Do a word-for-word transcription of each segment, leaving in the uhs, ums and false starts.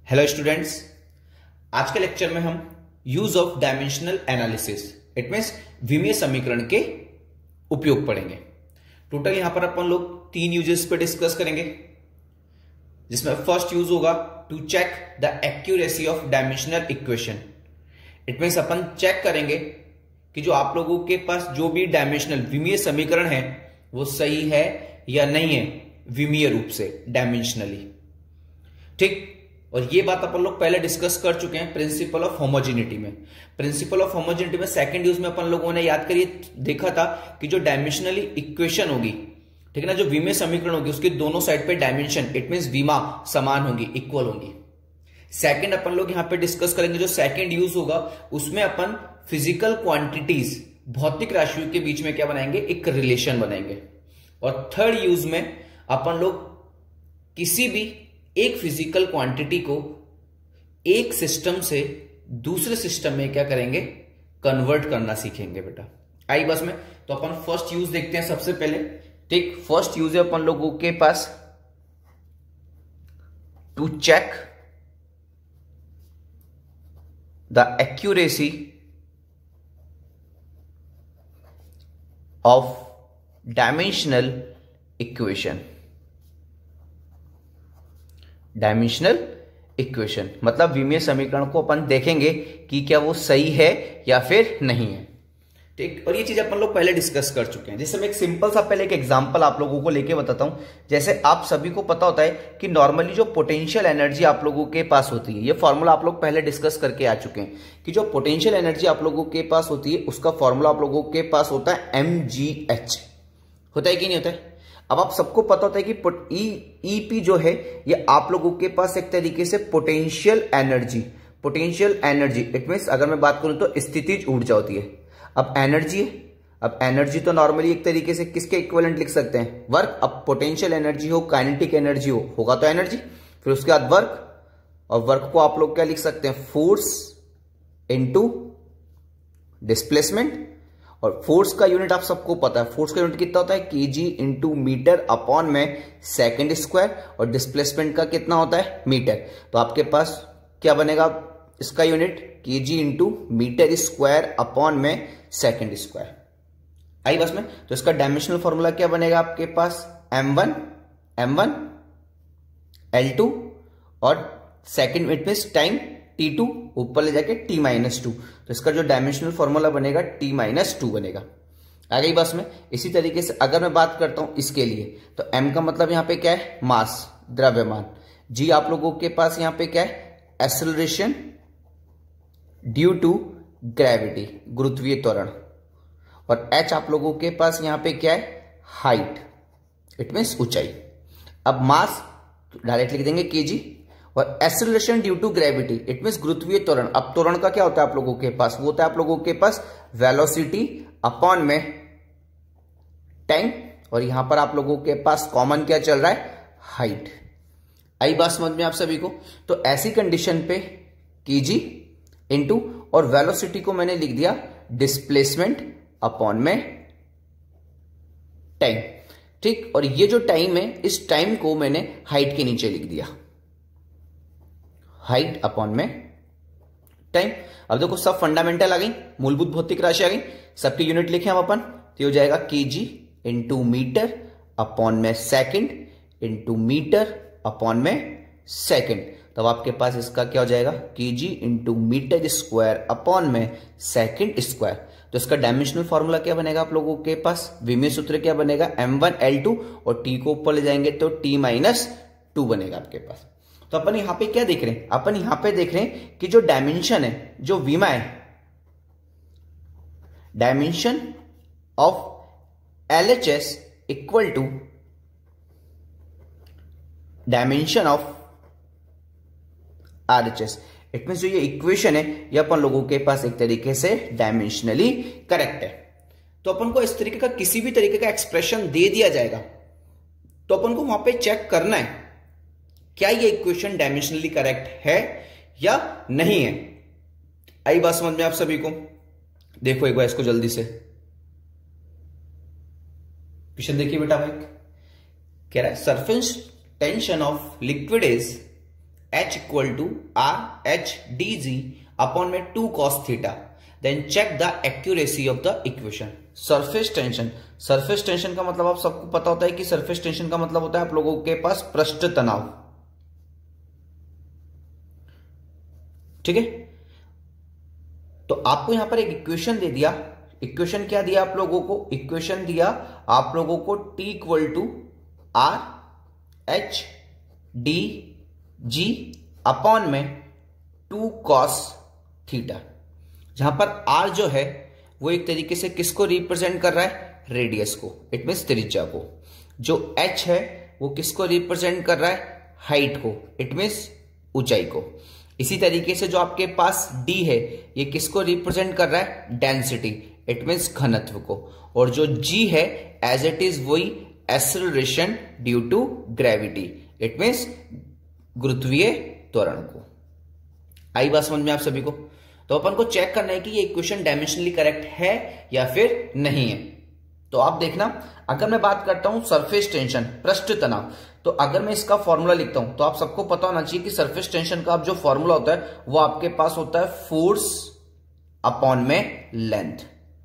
Hello students, आज के lecture में हम use of dimensional analysis it means विमीय समीकरण के उपयोग पढ़ेंगे। टोटल यहां पर अपन लोग तीन यूजेस पे डिस्कस करेंगे, जिसमें फर्स्ट यूज होगा to check the accuracy of dimensional equation. It means अपन चेक करेंगे कि जो आप लोगों के पास जो भी डायमेंशनल विमीय समीकरण है वो सही है या नहीं है विमीय रूप से डायमेंशनली। ठीक, और ये बात अपन लोग पहले डिस्कस कर चुके हैं प्रिंसिपल ऑफ होमोजेनिटी में। प्रिंसिपल ऑफ होमोजेनिटी में सेकंड यूज में अपन लोगों ने याद करिए देखा था कि जो डायमेंशनली इक्वेशन होगी, ठीक है ना, जो विमीय समीकरण होगी उसके दोनों साइड पे डायमेंशन इट मींस विमा समान होंगी, इक्वल होंगी। सेकंड अपन लोग यहां पे डिस्कस करेंगे जो सेकंड यूज होगा उसमें अपन फिजिकल क्वांटिटीज भौतिक राशियों के बीच में क्या बनाएंगे, एक रिलेशन बनाएंगे। और थर्ड यूज में अपन लोग किसी भी एक फिजिकल क्वांटिटी को एक सिस्टम से दूसरे सिस्टम में क्या करेंगे, कन्वर्ट करना सीखेंगे बेटा। आई बस में तो अपन फर्स्ट यूज देखते हैं सबसे पहले। ठीक, फर्स्ट यूज है अपन लोगों के पास to check the accuracy of dimensional equation. Dimensional equation मतलब विमीय समीकरण को अपन देखेंगे कि क्या वो सही है या फिर नहीं है। ठीक, और ये चीज अपन लोग पहले डिस्कस कर चुके हैं। जैसे मैं एक सिंपल सा पहले एक एग्जांपल आप लोगों को लेके बताता हूं। जैसे आप सभी को पता होता है कि नॉर्मली जो पोटेंशियल एनर्जी आप लोगों के पास होती है, ये फॉर्मूला आप लोग पहले डिस्कस करके आ चुके हैं कि जो पोटेंशियल एनर्जी आप लोगों के पास होती है उसका फॉर्मूला आप लोगों के पास होता है एम जी एच। होता है कि नहीं होता है? अब आप सबको पता होता है कि ई पी जो है ये आप लोगों के पास एक तरीके से potential energy potential energy it means अगर मैं बात करूं तो स्थितिज ऊर्जा होती है। अब एनर्जी है, अब एनर्जी तो नॉर्मली एक तरीके से किसके इक्विवेलेंट लिख सकते हैं, वर्क। अब पोटेंशियल एनर्जी हो, काइनेटिक एनर्जी हो, होगा तो एनर्जी, फिर उसके बाद वर्क, और वर्क को आप लोग क्या लिख सकते हैं, फोर्स इनटू डिस्प्लेसमेंट। और फोर्स का यूनिट आप सबको पता है, फोर्स का यूनिट कितना होता है, केजी इंटू मीटर अपॉन में सेकेंड स्क्वायर, और डिस्प्लेसमेंट का कितना होता है, मीटर। तो आपके पास क्या बनेगा इसका unit, kg into metre square upon में सेकेंड स्क्वायर। आई बस में तो इसका डायमेंशनल फॉर्मूला क्या बनेगा आपके पास, M one M one L two और सेकेंड मिनट में टाइम टी टू, ऊपर ले जाके टी माइनस टू। तो इसका जो डायमेंशनल फॉर्मूला बनेगा टी माइनस टू बनेगा। आ गई बस में। इसी तरीके से अगर मैं बात करता हूं इसके लिए तो एम का मतलब यहां पे क्या है, मास, द्रव्यमान। जी आप लोगों के पास यहां पे क्या है, एक्सेलरेशन ड्यू टू ग्रेविटी, गुरुत्वीय त्वरण। और एच आप लोगों के पास यहां पे क्या है, हाइट, इट मींस ऊंचाई। अब मास डायरेक्ट लिख देंगे केजी, और acceleration due to gravity it means गुरुत्वीय त्वरण। अब त्वरण का क्या होता है आप लोगों के पास, वो होता है आप लोगों के पास वेलोसिटी अपॉन में टाइम, और यहां पर आप लोगों के पास कॉमन क्या चल रहा है, हाइट। आई बात समझ में आप सभी को? तो ऐसी कंडीशन पे केजी इनटू और वेलोसिटी को मैंने लिख दिया डिस्प्लेसमेंट अपॉन में टाइम। ठीक, और ये जो टाइम है इस टाइम को मैंने हाइट के नीचे लिख दिया, हाइट अपॉन में टाइम। अब देखो सब फंडामेंटल आ गई, मूलभूत भौतिक राशि आ गई, सबकी यूनिट लिखे हम अपन, तो हो जाएगा केजी इंटू मीटर अपॉन में सेकंड इंटू मीटर अपॉन में सेकंड। तब आपके पास इसका क्या हो जाएगा, KG into metre square upon में सेकंड स्क्वायर। तो इसका डायमेंशनल फॉर्मूला क्या बनेगा आप लोगों के पास, विमीय सूत्र क्या बनेगा, एम वन एल टू, और टी को ऊपर ले जाएंगे तो टी माइनस टू बनेगा आपके पास। तो अपन यहां पे क्या देख रहे हैं, अपन यहां पे देख रहे हैं कि जो डायमेंशन है, जो विमा है, dimension of L H S equal to dimension of R H S. It means जो ये इक्वेशन है ये अपन लोगों के पास एक तरीके से डायमेंशनली करेक्ट है। तो अपन को इस तरीके का किसी भी तरीके का एक्सप्रेशन दे दिया जाएगा तो अपन को वहां पे चेक करना है क्या ये इक्वेशन डायमेंशनली करेक्ट है या नहीं है। आई बात समझ में आप सभी को? देखो एक बार इसको जल्दी से क्वेश्चन देखिए बेटा भाई, कह रहा है surface tension of liquid is H equal to R H D G upon में two cos theta, then check the accuracy of the equation. Surface tension, surface tension का मतलब आप सबको पता होता है कि सरफेस टेंशन का मतलब होता है आप लोगों के पास पृष्ठ तनाव, ठीक है। तो आपको यहां पर एक इक्वेशन दे दिया, इक्वेशन क्या दिया आप लोगों को, इक्वेशन दिया आप लोगों को T equal to R H D G upon में टू कॉस थीटा, जहां पर आर जो है वो एक तरीके से किसको रिप्रेजेंट कर रहा है, रेडियस को, इट मीन्स त्रिज्या को। जो एच है वो किसको रिप्रेजेंट कर रहा है, हाइट को, इट मीन्स ऊंचाई को। इसी तरीके से जो आपके पास डी है ये किसको रिप्रेजेंट कर रहा है, डेंसिटी, इट मीन्स घनत्व को। और जो जी है एज इट इज वही acceleration due to gravity, it means गुरुत्वीय त्वरण को। आई बात समझ में आप सभी को। तो अपन को चेक करना है कि ये इक्वेशन डायमेंशनली करेक्ट है या फिर नहीं है। तो आप देखना, अगर मैं बात करता हूं सरफेस टेंशन, पृष्ठ तनाव, तो अगर मैं इसका फॉर्मूला लिखता हूं तो आप सबको पता होना चाहिए कि सरफेस टेंशन का जो फॉर्मूला होता है वो आपके पास होता है फोर्स अपॉन में लेंथ,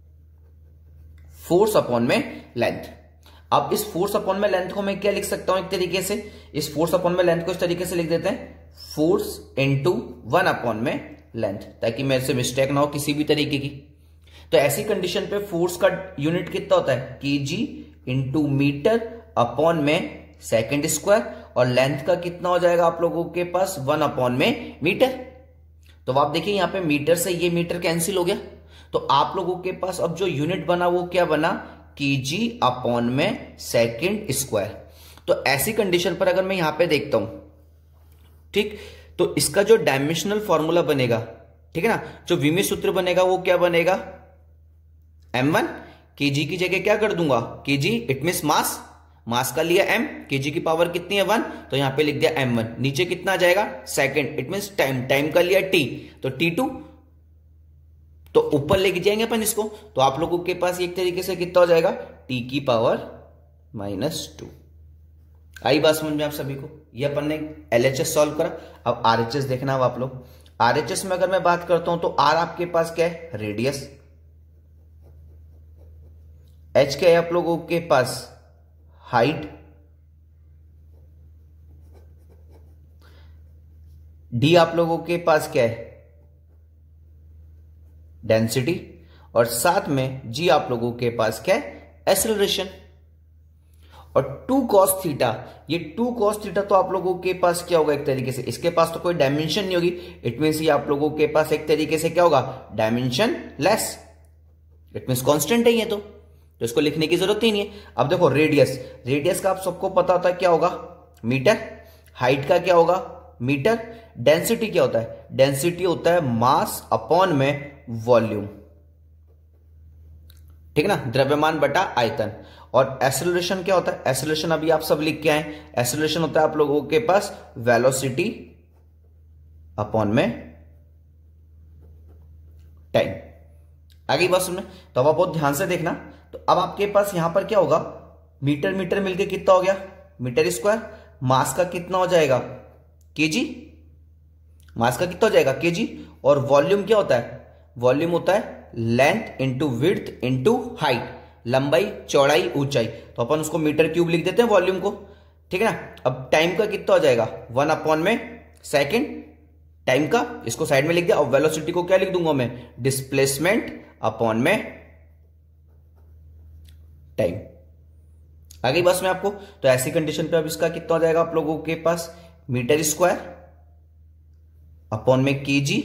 फोर्स अपॉन में लेंथ। अब इस फोर्स अपॉन में लेंथ को मैं क्या लिख सकता हूं, एक तरीके से इस फोर्स अपॉन में लेंथ को इस तरीके से लिख देते हैं, फोर्स इंटू वन अपॉन में लेंथ, ताकि मेरे से मिस्टेक ना हो किसी भी तरीके की। तो ऐसी कंडीशन पे फोर्स का यूनिट कितना होता है, केजी इंटू मीटर अपॉन में सेकेंड स्क्वायर, और लेंथ का कितना हो जाएगा आप लोगों के पास, वन अपॉन में मीटर। तो आप देखिए यहां पे मीटर से ये मीटर कैंसिल हो गया, तो आप लोगों के पास अब जो यूनिट बना वो क्या बना, केजी अपॉन में सेकेंड स्क्वायर। तो ऐसी कंडीशन पर अगर मैं यहां पे देखता हूं, ठीक, तो इसका जो डायमेंशनल फॉर्मूला बनेगा, ठीक है ना, जो विमी सूत्र बनेगा वो क्या बनेगा, एम वन, केजी की जगह क्या कर दूंगा, kg, it means mass, mass का लिया m, केजी की पावर कितनी है वन, तो यहां पे लिख दिया एम वन। नीचे कितना आ जाएगा, second, it means time, time का लिया t, तो टी टू, तो ऊपर लेके जाएंगे अपन इसको, तो आप लोगों के पास एक तरीके से कितना हो जाएगा, t की पावर माइनस टू। आई बात समझ में आप सभी को। ये अपन ने एलएचएस सॉल्व करा। अब आरएचएस देखना अब आप लोग, आरएचएस में अगर मैं बात करता हूं तो आर आपके पास क्या है, रेडियस, एच क्या है आप लोगों के पास, हाइट, डी आप लोगों के पास क्या है, डेंसिटी, और साथ में जी आप लोगों के पास क्या है, एक्सेलरेशन। और टू कॉस थीटा, ये टू कॉस थीटा तो आप लोगों के पास क्या होगा, एक तरीके से इसके पास तो कोई डायमेंशन नहीं होगी, इट मीन्स ये आप लोगों के पास एक तरीके से क्या होगा, dimensionless, it means constant है ये, तो तो इसको लिखने की जरूरत ही नहीं है। अब देखो रेडियस, रेडियस का आप सबको पता होता है क्या होगा, मीटर, हाइट का क्या होगा, मीटर, डेंसिटी क्या होता है, डेंसिटी होता है मास अपॉन में वॉल्यूम, ठीक है ना, द्रव्यमान बटा आयतन। और एक्सेलरेशन क्या होता है, एक्सेलरेशन अभी आप सब लिख के आए, एक्सेलरेशन होता है आप लोगों के पास वेलोसिटी अपॉन में टाइम। आगे बात सुनना, तो अब आप बहुत ध्यान से देखना। तो अब आपके पास यहां पर क्या होगा, मीटर मीटर मिलके कितना हो गया, मीटर स्क्वायर, मास का कितना हो जाएगा, केजी, मास का कितना हो जाएगा, केजी, और वॉल्यूम क्या होता है, वॉल्यूम होता है length into width into height, लंबाई चौड़ाई ऊंचाई, तो अपन उसको मीटर क्यूब लिख देते हैं वॉल्यूम को, ठीक है ना। अब टाइम का कितना हो जाएगा, वन अपॉन में सेकेंड, टाइम का इसको साइड में लिख दिया, और वेलोसिटी को क्या लिख दूंगा मैं, डिस्प्लेसमेंट अपॉन में टाइम। आगे बस में आपको, तो ऐसी कंडीशन पे अब इसका कितना हो जाएगा आप लोगों के पास, मीटर स्क्वायर अपॉन में kg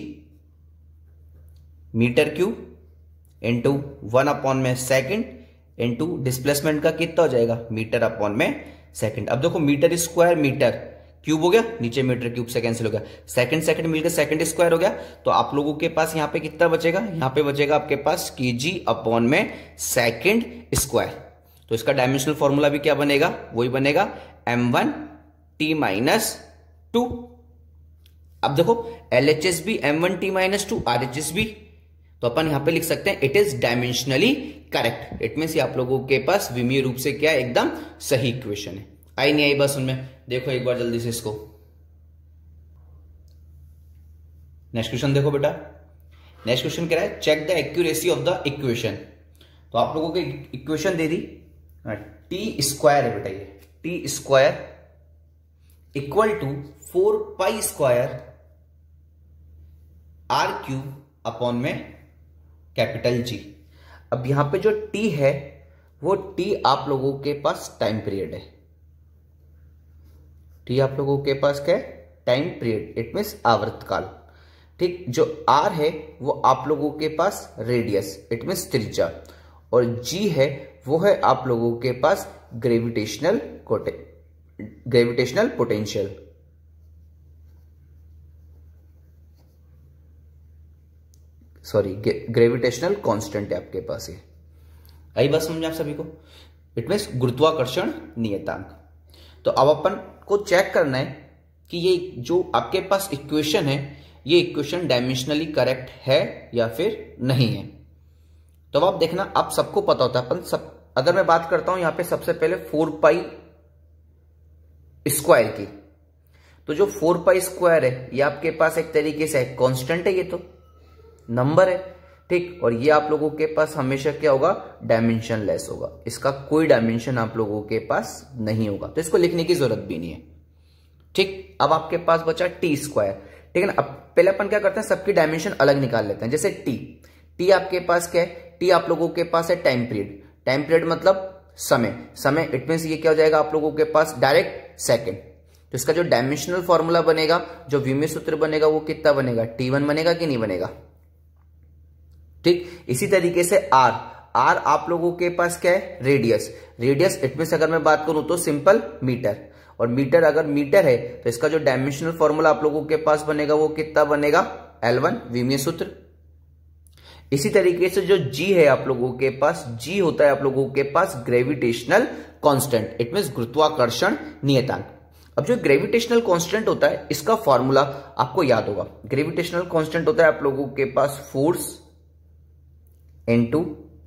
metre cube into one upon में सेकेंड इंटू डिस्प्लेसमेंट का कितना हो जाएगा, मीटर अपॉन में सेकेंड। अब देखो मीटर स्क्वायर मीटर क्यूब हो गया, नीचे मीटर क्यूब से कैंसिल हो गया, सेकंड सेकंड मिलकर सेकंड स्क्वायर हो गया, तो आप लोगों के पास यहां पे कितना बचेगा, यहां पे बचेगा आपके पास केजी अपॉन में सेकंड स्क्वायर। तो इसका डायमेंशनल फॉर्मूला भी क्या बनेगा, वही बनेगा M one T minus two. अब देखो एलएचएस भी M one T minus two, RHS भी, तो अपन यहां पे लिख सकते हैं it is dimensionally correct. It means आप लोगों के पास विमीय रूप से क्या एकदम सही इक्वेशन है। आई नहीं आई बस उनमें, देखो एक बार जल्दी से इसको। नेक्स्ट क्वेश्चन देखो बेटा, नेक्स्ट क्वेश्चन कह रहा है check the accuracy of the equation. तो आप लोगों को इक्वेशन दे दी, टी स्क्वायर है बेटा, ये T square equal to four pi square R cube upon में कैपिटल जी। अब यहां पे जो टी है वो टी आप लोगों के पास टाइम पीरियड है, टी आप लोगों के पास क्या है, टाइम पीरियड, इट मीन्स आवर्तकाल। ठीक, जो आर है वो आप लोगों के पास रेडियस, इट मीन्स त्रिज्या, और जी है वो है आप लोगों के पास gravitational gravitational potential. Sorry, gravitational constant है आपके पास। ये आई बात समझ में आप सभी को, इट मीन्स गुरुत्वाकर्षण नियतांक। तो अब अपन को चेक करना है कि ये जो आपके पास इक्वेशन है ये इक्वेशन डायमेंशनली करेक्ट है या फिर नहीं है। तो अब आप देखना, आप सबको पता होता है अपन सब, अगर मैं बात करता हूं यहां पे सबसे पहले फोर पाई स्क्वायर की, तो जो फोर पाई स्क्वायर है ये आपके पास एक तरीके से कांस्टेंट है, ये तो नंबर है। ठीक, और ये आप लोगों के पास हमेशा क्या होगा, डायमेंशन लेस होगा, इसका कोई डायमेंशन आप लोगों के पास नहीं होगा, तो इसको लिखने की जरूरत भी नहीं है। ठीक, अब आपके पास बचा टी स्क्वायर। ठीक है ना, अब पहले अपन क्या करते हैं, सबकी डायमेंशन अलग निकाल लेते हैं। जैसे टी, टी आपके पास क्या है, टी आप लोगों के पास है टाइम पीरियड, टाइम पीरियड मतलब समय, समय इट मीन्स ये क्या हो जाएगा आप लोगों के पास डायरेक्ट सेकेंड। तो इसका जो डायमेंशनल फॉर्मूला बनेगा, जो विमीय सूत्र बनेगा वो कितना बनेगा, टी वन बनेगा कि नहीं बनेगा। ठीक, इसी तरीके से आर, आर आप लोगों के पास क्या है, रेडियस, रेडियस इट मीन्स अगर मैं बात करूं तो सिंपल मीटर, और मीटर अगर मीटर है तो इसका जो डायमेंशनल फॉर्मूला आप लोगों के पास बनेगा वो कितना बनेगा, एल वन विमीय सूत्र। इसी तरीके से जो जी है आप लोगों के पास, जी होता है आप लोगों के पास ग्रेविटेशनल कांस्टेंट, इट मीन्स गुरुत्वाकर्षण नियतांक। अब जो ग्रेविटेशनल कांस्टेंट होता है इसका फॉर्मूला आपको याद होगा, ग्रेविटेशनल कांस्टेंट होता है आप लोगों के पास force into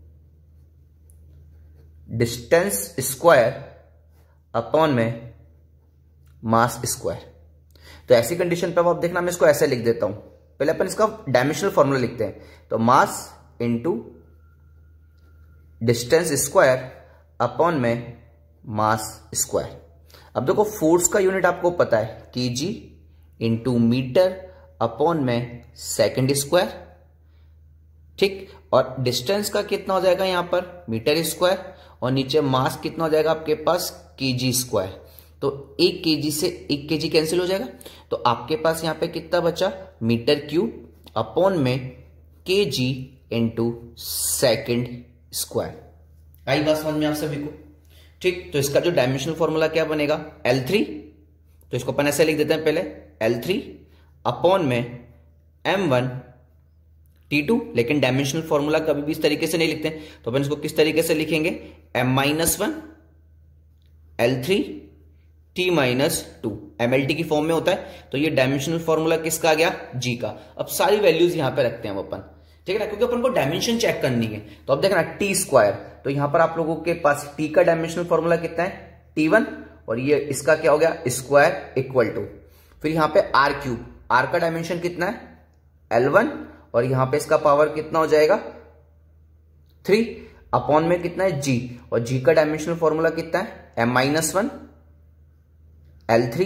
distance square upon में मास स्क्वायर। तो ऐसी कंडीशन पे आप देखना, मैं इसको ऐसे लिख देता हूं, पहले अपन इसका डायमेंशनल फॉर्मूला लिखते हैं। तो mass into distance square upon में मास स्क्वायर। अब देखो फोर्स का यूनिट आपको पता है, केजी इंटू मीटर अपॉन में सेकेंड स्क्वायर। ठीक, और डिस्टेंस का कितना हो जाएगा यहां पर, मीटर स्क्वायर, और नीचे मास कितना हो जाएगा आपके पास, केजी स्क्वायर। तो एक केजी से एक केजी कैंसिल हो जाएगा, तो आपके पास यहां पे कितना बचा, मीटर क्यूब अपॉन में केजी इंटू सेकेंड स्क्वायर। आई बात समझ में आप सभी को। ठीक, तो इसका जो डायमेंशनल फॉर्मूला क्या बनेगा, एल थ्री, तो इसको अपन ऐसे लिख देते हैं पहले, एल थ्री अपॉन में एम वन टी टू, लेकिन डायमेंशनल फॉर्मूला कभी भी इस तरीके से नहीं लिखते हैं, तो अपन इसको किस तरीके से लिखेंगे, M minus one L three T minus two, MLT की फॉर्म में होता है। तो ये डायमेंशनल फॉर्मूला किसका आ गया, जी का। अब सारी वैल्यूज यहां पे रखते हैं अपन, ठीक है ना, क्योंकि अपन को डायमेंशन चेक करनी है। तो अब देखना टी स्क्वायर, तो यहां पर आप लोगों के पास टी का डायमेंशनल फॉर्मूला कितना है, टी वन, और ये इसका क्या हो गया, स्क्वायर इक्वल टू, फिर यहां पे आर क्यूब, आर का डायमेंशन कितना है, एल वन, और यहां पे इसका पावर कितना हो जाएगा, थ्री, अपॉन में कितना है, जी, और जी का डायमेंशनल फॉर्मूला कितना है, M minus one L three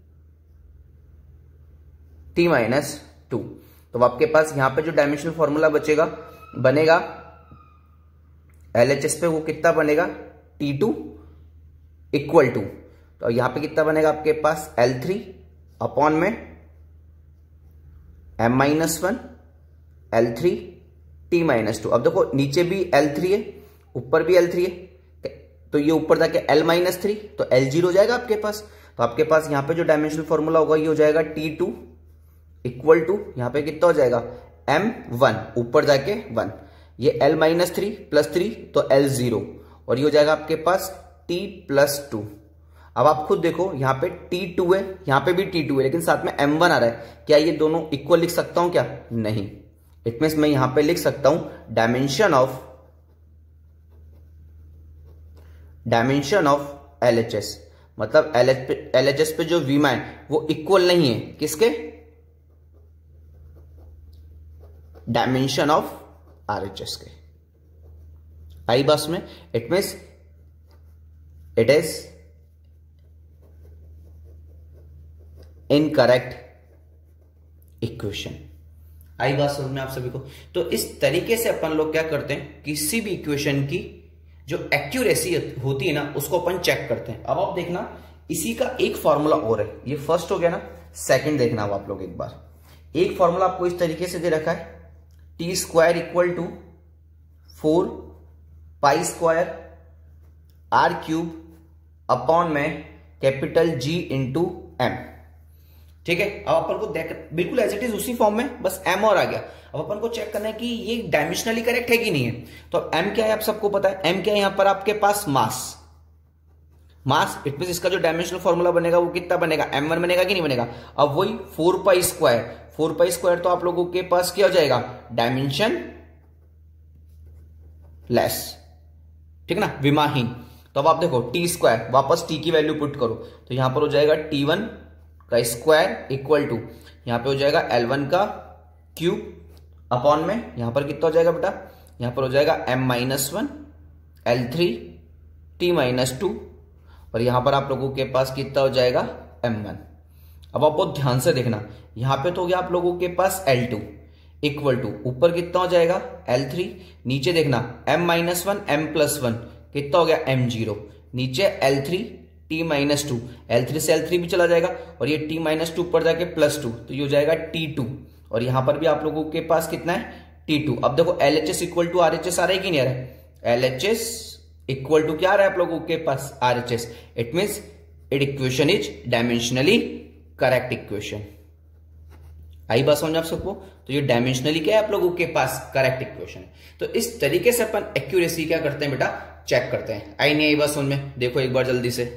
T minus two. तो आपके पास यहां पे जो डायमेंशनल फॉर्मूला बचेगा बनेगा एलएचएस पे, वो कितना बनेगा, टी टू इक्वल टू, तो यहां पे कितना बनेगा आपके पास, एल थ्री अपॉन में M minus one L three T minus two. अब देखो नीचे भी एल थ्री है, ऊपर भी एल थ्री है, तो ये ऊपर जाके एल माइनस थ्री, तो एल जीरो हो जाएगा आपके पास। तो आपके पास यहां पे जो डायमेंशनल फॉर्मूला होगा ये हो जाएगा टी टू इक्वल टू, यहां पे कितना हो जाएगा, एम वन, ऊपर जाके वन, ये L minus three plus three तो एल जीरो, और ये हो जाएगा आपके पास टी प्लस टू। अब आप खुद देखो यहां पे टी टू है, यहां पे भी टी टू है, लेकिन साथ में एम वन आ रहा है, क्या ये दोनों इक्वल लिख सकता हूं क्या, नहीं। इट मीन्स मैं यहां पे लिख सकता हूं dimension of dimension of LHS, मतलब एलएचएस पे जो वीमा है वो इक्वल नहीं है किसके, डायमेंशन ऑफ आरएचएस के। आई बस में it means it is incorrect equation. आई बात समझ में आप सभी को? तो इस तरीके से अपन लोग क्या करते हैं, किसी भी इक्वेशन की जो एक्यूरेसी होती है ना उसको अपन चेक करते हैं। अब आप देखना इसी का एक फॉर्मूला और है, ये फर्स्ट हो गया ना, सेकंड देखना अब आप लोग एक बार। एक फॉर्मूला आपको इस तरीके से दे रखा है, T square equal to four pi square R cube upon में कैपिटल जी इंटू एम। ठीक है, अब अपन को देख बिल्कुल एज इट इज उसी फॉर्म में, बस एम और आ गया। अब अपन को चेक करना है कि ये डायमेंशनली करेक्ट है कि नहीं है। तो एम क्या है आप सबको पता है, एम क्या है यहां पर आपके पास मास। मास इट मीन इसका जो डायमेंशनल फॉर्मूला बनेगा वो कितना बनेगा, एम वन बनेगा कि नहीं बनेगा। अब वही four pi square, four pi square तो आप लोगों के पास क्या हो जाएगा, डायमेंशन लेस, ठीक है ना, विमाहीन। तो अब आप देखो टी स्क्वायर, वापस टी की वैल्यू पुट करो तो यहां पर हो जाएगा टी वन का स्क्वायर इक्वल टू यहां पे हो जाएगा एल वन का क्यूब अपॉन में यहां पर कितना हो जाएगा बेटा, यहां पर हो जाएगा M minus one L three T minus two और यहां पर आप लोगों के पास कितना हो जाएगा एम वन। अब आप बहुत ध्यान से देखना, यहां पे तो हो गया आप लोगों के पास एल टू इक्वल टू ऊपर कितना हो जाएगा एल थ्री, नीचे देखना m minus one M plus one कितना हो गया एम जीरो, नीचे L three T minus two, L three से एल थ्री भी चला जाएगा और ये टी माइनस टू ऊपर जाके प्लस टू, तो ये हो जाएगा टी टू और यहां पर भी आप लोगों के पास कितना है टी टू। अब देखो L H S equal to R H S आ रहा है कि नहीं आ रहा है, L H S equal to क्या आ रहा है आप लोगों के पास R H S. It means it equation is dimensionally correct equation. आई बात समझ आप सबको? तो ये डायमेंशनली क्या है आप लोगों के पास करेक्ट इक्वेशन है। तो इस तरीके से अपन एक्यूरेसी क्या करते हैं बेटा, चेक करते हैं। आई नहीं आई बात समझ में? देखो एक बार जल्दी से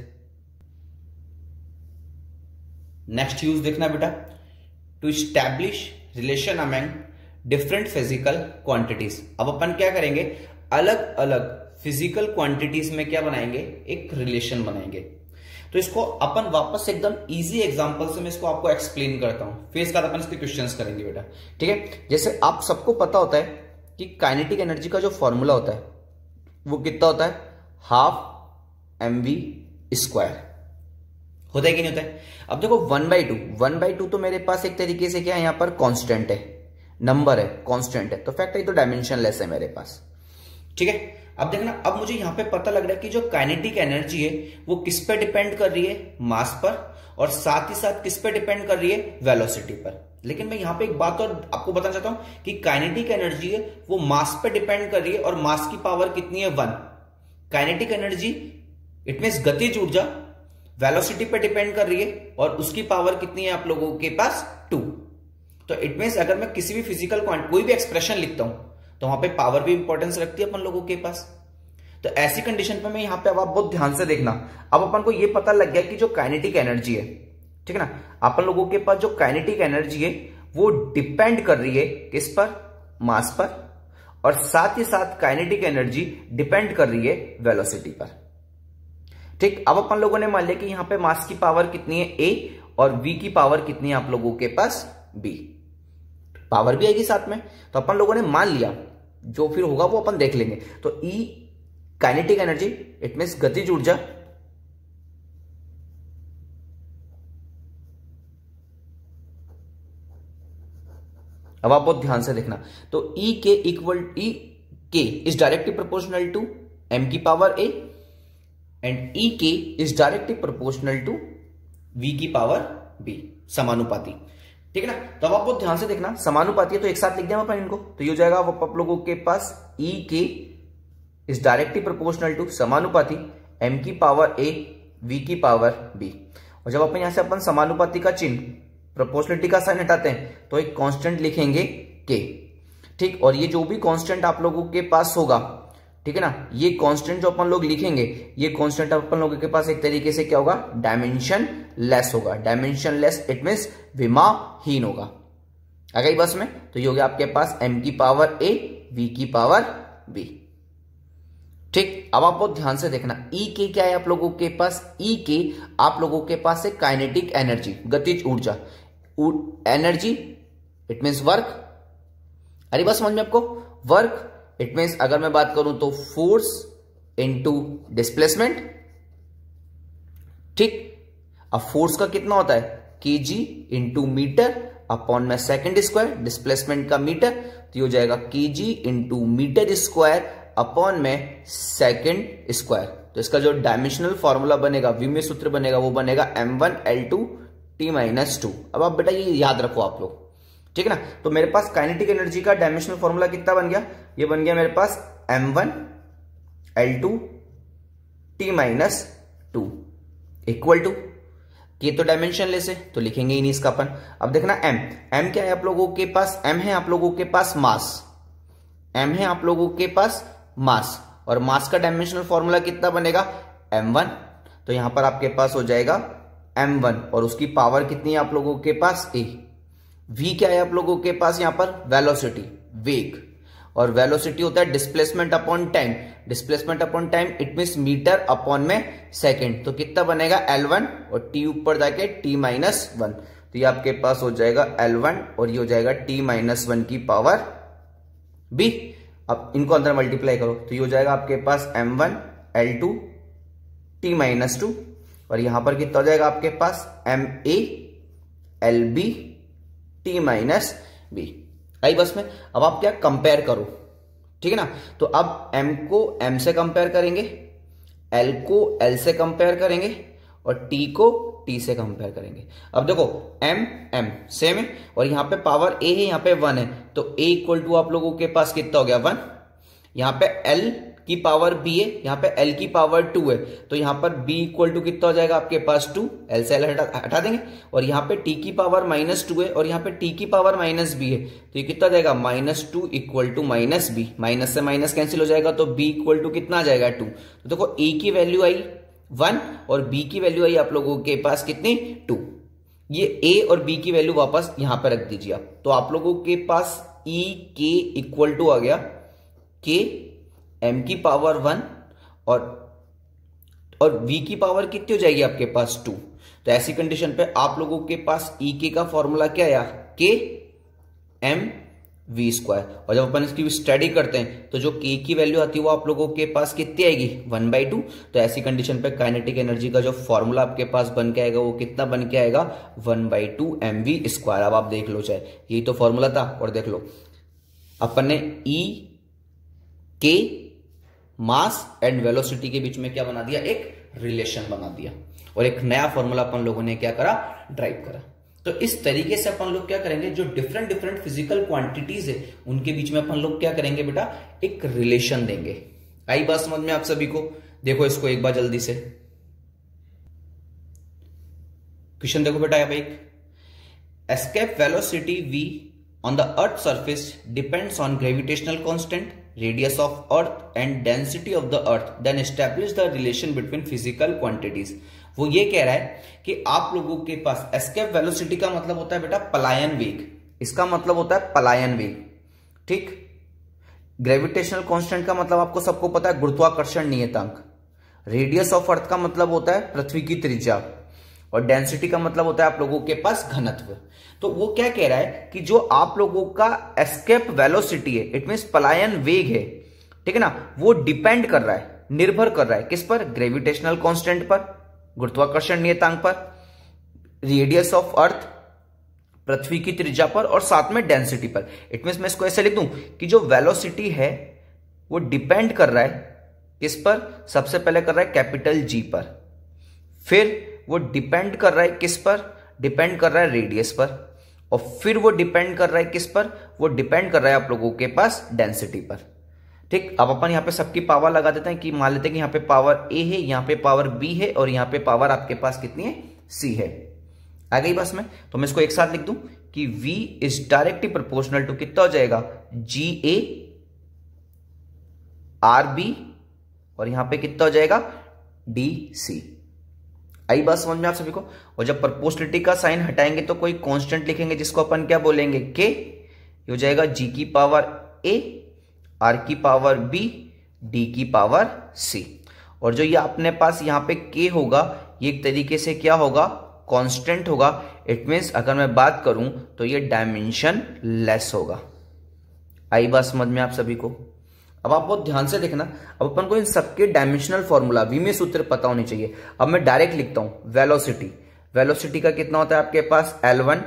नेक्स्ट यूज देखना बेटा, to establish relation among different physical quantities. अब अपन क्या करेंगे, अलग अलग फिजिकल क्वांटिटीज में क्या बनाएंगे, एक रिलेशन बनाएंगे। तो इसको अपन वापस एकदम इजी एग्जांपल से मैं इसको आपको एक्सप्लेन करता हूं, फिर इसके बाद अपन इसके क्वेश्चंस करेंगे बेटा। ठीक है, जैसे आप सबको पता होता है कि काइनेटिक एनर्जी का जो फॉर्मूला होता है वो कितना होता है, हाफ एम वी स्क्वायर होता है कि नहीं होता है। अब देखो one by two, one by two तो मेरे पास एक तरीके से क्या है, यहां पर कांस्टेंट है, नंबर है, कांस्टेंट है, तो फैक्ट है तो डायमेंशन लेस है मेरे पास। ठीक है, अब देखना, अब मुझे यहां पे पता लग रहा है कि जो काइनेटिक एनर्जी है वो किस पे डिपेंड कर रही है, मास पर, और साथ ही साथ किस पे डिपेंड कर रही है, वेलोसिटी पर। लेकिन मैं यहां पे एक बात और आपको बताना चाहता हूं कि काइनेटिक एनर्जी है वो मास पे डिपेंड कर रही है और मास की पावर कितनी है, one. Kinetic energy it means गतिज ऊर्जा वेलोसिटी पे डिपेंड कर रही है और उसकी पावर कितनी है आप लोगों के पास, टू। तो इट मींस अगर मैं किसी भी फिजिकल क्वांटिटी कोई भी एक्सप्रेशन लिखता हूं तो वहां पे पावर भी इंपॉर्टेंस रखती है अपन लोगों के पास। तो ऐसी कंडीशन पे मैं यहां पे, अब आप बहुत ध्यान से देखना, अब अपन को ये पता लग गया कि जो काइनेटिक एनर्जी है, ठीक है ना, अपन लोगों के पास जो काइनेटिक एनर्जी है वो डिपेंड कर रही है किस पर, मास पर, और साथ ही साथ काइनेटिक एनर्जी डिपेंड कर रही है वेलोसिटी पर। ठीक, अब अपन लोगों ने मान लिया कि यहां पे मास की पावर कितनी है, ए, और वी की पावर कितनी है आप लोगों के पास, बी। पावर भी आएगी साथ में, तो अपन लोगों ने मान लिया, जो फिर होगा वो अपन देख लेंगे। तो E kinetic energy it means गतिज ऊर्जा, अब आप बहुत ध्यान से देखना, तो ई के equal E K is directly proportional to M की power A and E K is directly proportional to V की पावर बी, समानुपाती। ठीक है ना, तो अब आप बहुत ध्यान से देखना, समानुपाती है तो एक साथ लिख दिया अपन इनको, तो ये हो जाएगा आप लोगों के पास E K is directly proportional to समानुपाती एम की पावर ए वी की पावर बी। और जब अपन यहां से अपन समानुपाती का चिन्ह, प्रोपोर्शनलिटी का साइन हटाते हैं तो एक कांस्टेंट लिखेंगे के। ठीक, और ये जो भी कांस्टेंट आप लोगों के पास होगा, ठीक है ना, ये कांस्टेंट जो अपन लोग लिखेंगे, ये कांस्टेंट अपन लोगों के पास एक तरीके से क्या होगा, डायमेंशन लेस होगा। डायमेंशन लेस इट मींस विमाहीन होगा। आ गई बस में? तो ये हो गया आपके पास m की पावर a, v की पावर b। ठीक, अब आप बहुत ध्यान से देखना, E के क्या है आप लोगों के पास, E के आप लोगों के पास है काइनेटिक एनर्जी, गतिज ऊर्जा। एनर्जी इट मींस वर्क, अरे बस समझ में आपको। वर्क इट मीन्स अगर मैं बात करूं तो फोर्स इनटू डिस्प्लेसमेंट, ठीक। अब फोर्स का कितना होता है, केजी इंटू मीटर अपॉन में सेकेंड स्क्वायर, डिस्प्लेसमेंट का मीटर, तो ये हो जाएगा KG into metre square upon में सेकेंड स्क्वायर। तो इसका जो डायमेंशनल फॉर्मूला बनेगा, विमीय सूत्र बनेगा, वो बनेगा M one L two T minus two. अब आप बेटा ये याद रखो आप लोग, ठीक है ना। तो मेरे पास काइनेटिक एनर्जी का डायमेंशनल फॉर्मूला कितना बन गया, ये बन गया मेरे पास M one L two T minus two equal to, ये तो डायमेंशन लेस है तो लिखेंगे ही नहीं इसका अपन। अब देखना एम, एम क्या है आप लोगों के पास, एम है आप लोगों के पास मास, एम है आप लोगों के पास मास, और मास का डायमेंशनल फॉर्मूला कितना बनेगा एम वन। तो यहां पर आपके पास हो जाएगा एम वन और उसकी पावर कितनी है आप लोगों के पास ए। वी क्या है आप लोगों के पास यहां पर वेलोसिटी, वेग, और वेलोसिटी होता है displacement upon time, displacement upon time it means metre upon में सेकंड। तो कितना बनेगा एल वन और टी ऊपर जाके टी माइनस वन, तो ये आपके पास हो जाएगा एल वन और ये हो जाएगा टी माइनस वन की पावर बी। अब इनको अंदर मल्टीप्लाई करो तो ये हो जाएगा आपके पास M one L two T minus two, और यहां पर कितना हो जाएगा आपके पास M A L B T minus B. आई बस में। अब आप क्या कंपेयर करो, ठीक है ना। तो अब m को m से कंपेयर करेंगे, l को l से कंपेयर करेंगे और t को t से कंपेयर करेंगे। अब देखो m m सेम है और यहां पे पावर a है, यहां पे वन है, तो a इक्वल टू आप लोगों के पास कितना हो गया वन। यहां पे l की पावर b है, यहां पे l की पावर टू है, तो यहां पर b इक्वल टू कितना हो जाएगा आपके पास टू, l से l हटा, हटा देंगे, और यहां पे t की पावर माइनस टू है और यहां पे t की पावर माइनस b है, तो ये कितना जाएगा minus two equal to minus B, minus से माइनस कैंसिल हो जाएगा तो b इक्वल टू कितना आ जाएगा टू। तो देखो a की वैल्यू आई वन और b की वैल्यू आई आप लोगों के पास कितनी टू। ये a और b की वैल्यू वापस यहां पर रख दीजिए आप, तो आप लोगों के पास e k इक्वल टू आ गया k m की पावर वन और और v की पावर कितनी हो जाएगी आपके पास टू। तो ऐसी कंडीशन पे आप लोगों के पास e k का फॉर्मूला क्या आया k m v स्क्वायर, और जब अपन इसकी स्टडी करते हैं तो जो k की वैल्यू आती है वो आप लोगों के पास कितनी आएगी वन बाई टू। तो ऐसी कंडीशन पे काइनेटिक एनर्जी का जो फॉर्मूला आपके पास बन के आएगा वो कितना बन के आएगा one by two M V square. अब आप देख लो, चाहे यही तो फॉर्मूला था, और देख लो अपन ने e k mass and velocity के बीच में क्या बना दिया, एक रिलेशन बना दिया, और एक नया फॉर्मूला अपन लोगों ने क्या करा, ड्राइव करा। तो इस तरीके से अपन लोग क्या करेंगे, जो डिफरेंट डिफरेंट फिजिकल क्वांटिटीज है उनके बीच में अपन लोग क्या करेंगे बेटा, एक रिलेशन देंगे। आई बात समझ में आप सभी को। देखो इसको एक बार जल्दी से क्वेश्चन देखो बेटा, यहाँ पे एक escape velocity v on the earth surface depends on gravitational constant, radius of earth and density of the earth, then establish the relation between physical quantities। वो ये कह रहा है कि आप लोगों के पास एस्केप वेलोसिटी का मतलब होता है बेटा पलायन वेग, इसका मतलब होता है पलायन वेग, ठीक। ग्रेविटेशनल कांस्टेंट का मतलब आपको सबको पता है गुरुत्वाकर्षण नियतांक, रेडियस ऑफ अर्थ का मतलब होता है पृथ्वी की त्रिज्या, और डेंसिटी का मतलब होता है आप लोगों के पास घनत्व। तो वो क्या कह रहा है कि जो आप लोगों का एस्केप वेलोसिटी है, इट मींस पलायन वेग है, ठीक है ना, वो डिपेंड कर रहा है, निर्भर कर रहा है किस पर, ग्रेविटेशनल कांस्टेंट पर, गुरुत्वाकर्षण नियतांक पर, रेडियस ऑफ अर्थ पृथ्वी की त्रिज्या पर, और साथ में डेंसिटी पर। इट मींस मैं इसको ऐसे लिख दूं कि जो वेलोसिटी है वो डिपेंड कर रहा है किस पर, सबसे पहले कर रहा है कैपिटल जी पर, फिर वो डिपेंड कर रहा है किस पर, डिपेंड कर रहा है रेडियस पर, और फिर वो डिपेंड कर रहा है किस पर, वो डिपेंड कर रहा है आप लोगों के पास डेंसिटी पर, ठीक। अब अपन यहां पे सबकी पावर लगा देते हैं कि मान लेते हैं कि यहां पे पावर ए है, यहां पे पावर बी है, और यहां पे पावर आपके पास कितनी है, सी है। आ गई बस में। तो मैं इसको एक साथ लिख दूं कि v is directly proportional to कितना हो जाएगा, जी ए आर बी, और यहां पे कितना हो जाएगा, डी सी। आई बात समझ में आप सभी को। और जब प्रोपोर्शनलिटी का साइन हटाएंगे तो कोई कांस्टेंट लिखेंगे जिसको अपन क्या बोलेंगे, के। ये हो जाएगा जी की पावर ए, आर की पावर बी, डी की पावर सी, और जो ये अपने पास यहाँ पे के होगा ये एक तरीके से क्या होगा, कांस्टेंट होगा। इट मीन्स अगर मैं बात करूं तो ये डायमेंशन लेस होगा। आई बात समझ में आप सभी को? अब आप बहुत ध्यान से देखना, अब अपन को इन सबके डायमेंशनल फॉर्मूला विमीय सूत्र पता होने चाहिए। अब मैं डायरेक्ट लिखता हूं वेलोसिटी, वेलोसिटी का कितना होता है आपके पास L one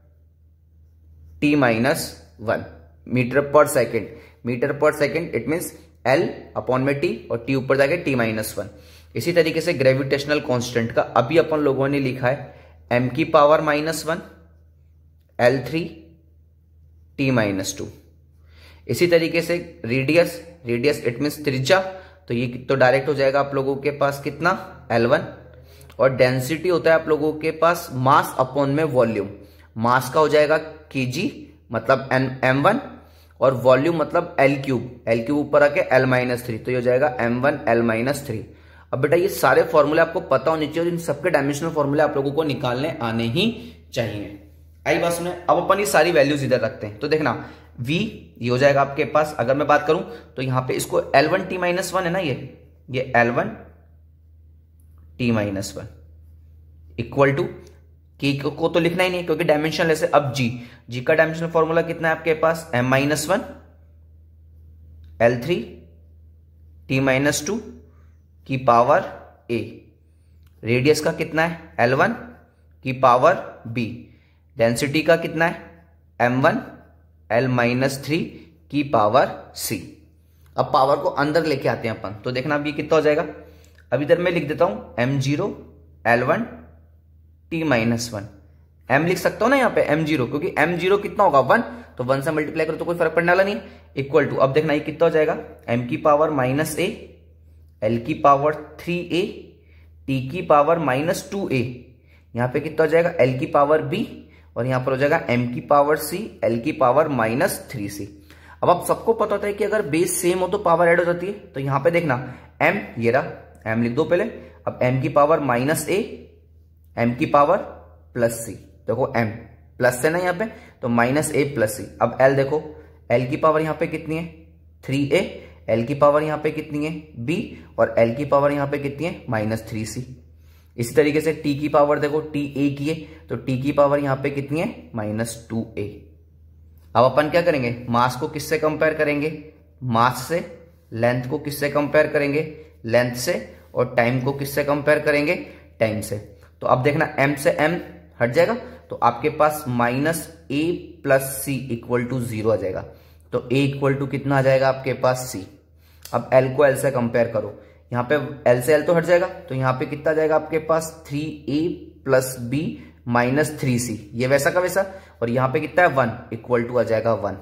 T minus one metre पर सेकेंड, मीटर पर second it means L upon में टी और टी ऊपर जाके टी माइनस वन। इसी तरीके से ग्रेविटेशनल कांस्टेंट का अभी अपन लोगों ने लिखा है एम की power minus one L three T minus two. इसी तरीके से रेडियस, रेडियस इट मीन्स त्रिज्या, तो ये तो डायरेक्ट हो जाएगा आप लोगों के पास कितना एल वन। और डेंसिटी होता है आप लोगों के पास मास अपॉन में वॉल्यूम, मास का हो जाएगा केजी मतलब एन एम वन और वॉल्यूम मतलब एल क्यूब, एल क्यूब ऊपर आके एल माइनस थ्री, तो ये हो जाएगा M one L minus three. अब बेटा ये सारे फॉर्मूले आपको पता होने चाहिए और इन सबके डायमेंशनल फॉर्मूले आप लोगों को निकालने आने ही चाहिए। आई बात सुने, अब अपन ये सारी वैल्यूज इधर रखते हैं, तो देखना v ये हो जाएगा आपके पास, अगर मैं बात करूं तो यहां पे इसको L one T minus one है ना, ये ये L one T minus one equal to के को तो लिखना ही नहीं क्योंकि डायमेंशन लेस है। अब g, g का डायमेंशनल फॉर्मूला कितना है आपके पास m minus one L three T minus two की पावर a, रेडियस का कितना है एल वन की पावर b, डेंसिटी का कितना है M one L minus three की पावर c। अब पावर को अंदर लेके आते हैं अपन, तो देखना अब ये कितना हो जाएगा। अब इधर मैं लिख देता हूं M zero L one T minus one, M लिख सकता हूं ना यहाँ पे एम जीरो, क्योंकि एम जीरो कितना होगा वन, तो वन से मल्टीप्लाई करो तो कोई फर्क पड़ने वाला नहीं, इक्वल टू अब देखना ये कितना हो जाएगा एम की पावर माइनस ए एल की पावर थ्री ए टी की पावर माइनस टू ए, यहाँ पे कितना हो जाएगा एल की पावर बी और यहां पर हो जाएगा m की पावर c l की पावर माइनस थ्री सी। अब आप सबको पता होता है कि अगर बेस सेम हो तो पावर ऐड हो जाती है, तो यहां पे देखना m ये रहा, m लिख दो पहले, अब m की पावर माइनस a m की पावर प्लस c, देखो m प्लस है ना यहाँ पे तो माइनस a प्लस c। अब l देखो l की पावर यहाँ पे कितनी है थ्री ए, l की पावर यहाँ पे कितनी है b और l की पावर यहाँ पे कितनी है माइनस थ्री सी। इसी तरीके से t की पावर देखो t a की है तो t की पावर यहां पे कितनी है माइनस टू ए। अब अपन क्या करेंगे, मास को किससे कंपेयर करेंगे, मास से, लेंथ को किससे कंपेयर करेंगे, लेंथ से, और टाइम को किससे कंपेयर करेंगे, टाइम से। तो अब देखना m से m हट जाएगा तो आपके पास minus A plus C equal to zero आ जाएगा, तो a इक्वल टू कितना आ जाएगा आपके पास c। अब l को l से कंपेयर करो, यहाँ पे L से L तो हट जाएगा तो यहाँ पे कितना जाएगा आपके पास three A plus B minus three C, ये वैसा का वैसा, और यहाँ पे कितना है वन इक्वल टू आ जाएगा वन।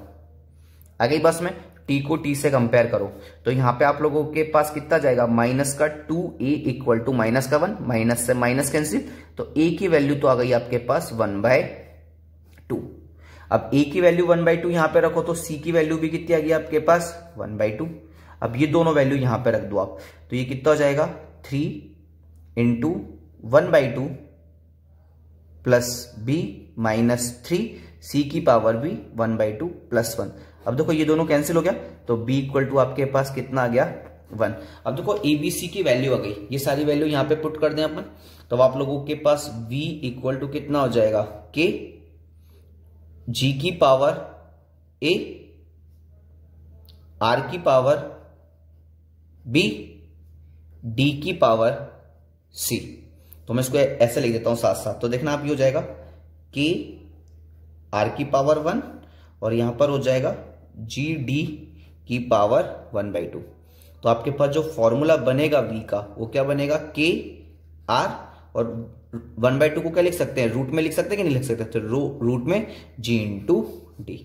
आ गई बस में t को t से कंपेयर करो तो यहाँ पे आप लोगों के पास कितना जाएगा माइनस का two A equal to minus का वन, माइनस से माइनस कैंसिल, तो a की वैल्यू तो आ गई आपके पास वन बाय टू। अब a की वैल्यू वन बाय टू यहाँ पे रखो तो c की वैल्यू भी कितनी आ गई आपके पास वन बाय टू। अब ये दोनों वैल्यू यहां पे रख दो आप, तो ये कितना हो जाएगा three into one by two plus B minus three C की पावर भी one by two plus one. अब देखो ये दोनों कैंसिल हो गया तो b इक्वल टू आपके पास कितना आ गया वन। अब देखो ए बी सी की वैल्यू आ गई, ये सारी वैल्यू यहां पे पुट कर दें अपन, तो आप लोगों के पास v इक्वल टू कितना हो जाएगा k g की पावर a r की पावर b d की पावर c। तो मैं इसको ऐसे लिख देता हूं साथ साथ, तो देखना आप ये हो जाएगा k r की पावर वन और यहां पर हो जाएगा g d की पावर वन बाई टू। तो आपके पास जो फॉर्मूला बनेगा v का वो क्या बनेगा k r और वन बाई टू को क्या लिख सकते हैं रूट में लिख सकते हैं कि नहीं लिख सकते, तो रूट में g इंटू डी।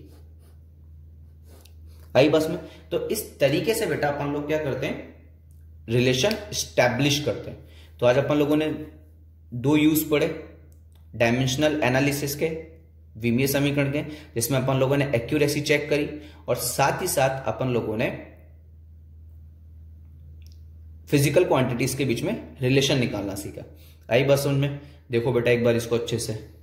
आई बस में, तो इस तरीके से बेटा अपन लोग क्या करते हैं रिलेशन स्टैब्लिश करते हैं। तो आज अपन लोगों ने दो यूज पढ़े डायमेंशनल एनालिसिस के, विमीय समीकरण के, जिसमें अपन लोगों ने एक्यूरेसी चेक करी और साथ ही साथ अपन लोगों ने फिजिकल क्वांटिटीज के बीच में रिलेशन निकालना सीखा। आई बस में देखो बेटा एक बार इसको अच्छे से।